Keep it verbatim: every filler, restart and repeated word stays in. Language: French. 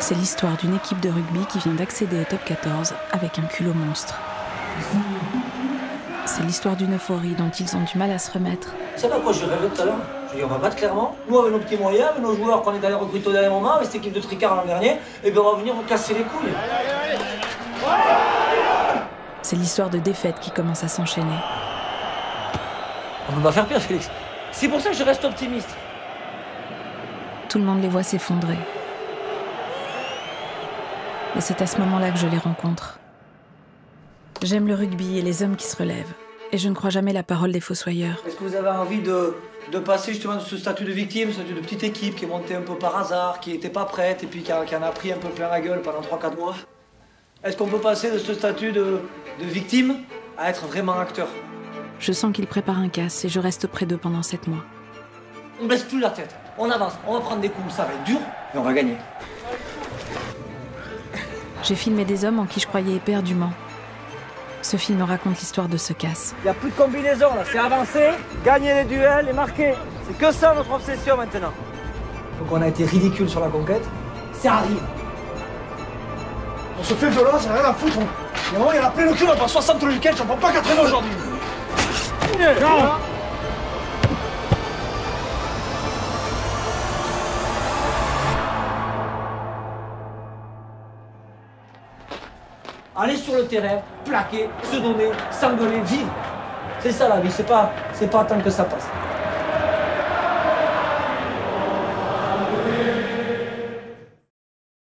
C'est l'histoire d'une équipe de rugby qui vient d'accéder au top quatorze avec un culot monstre. C'est l'histoire d'une euphorie dont ils ont du mal à se remettre. Tu sais pas quoi je rêvais tout à l'heure? Je dis on va battre Clermont. Nous avec nos petits moyens, avec nos joueurs qu'on est allé recruter au dernier moment, avec cette équipe de Tricard l'an dernier, et bien on va venir vous casser les couilles. C'est l'histoire de défaites qui commence à s'enchaîner. On peut pas faire pire, Félix. C'est pour ça que je reste optimiste. Tout le monde les voit s'effondrer. Et c'est à ce moment-là que je les rencontre. J'aime le rugby et les hommes qui se relèvent. Et je ne crois jamais la parole des fossoyeurs. Est-ce que vous avez envie de, de passer justement de ce statut de victime, ce statut de petite équipe qui est montée un peu par hasard, qui n'était pas prête et puis qui, a, qui en a pris un peu plein la gueule pendant trois quatre mois? Est-ce qu'on peut passer de ce statut de, de victime à être vraiment acteur? Je sens qu'ils préparent un casse et je reste auprès d'eux pendant sept mois. On ne baisse plus la tête, on avance, on va prendre des coups, ça va être dur, mais on va gagner. J'ai filmé des hommes en qui je croyais éperdument. Ce film raconte l'histoire de ce casse. Il n'y a plus de combinaison là, c'est avancer, gagner les duels et marquer. C'est que ça notre obsession maintenant. Donc on a été ridicule sur la conquête, ça arrive. On se fait violence, j'ai rien à foutre. Il y a un moment, il y en a plein le cul, on prend soixante le week-end, j'en prends pas quatre-vingts aujourd'hui. Non. Aller sur le terrain, plaquer, se donner, s'engueuler, vivre. C'est ça la vie, c'est pas, c'est pas tant que ça passe.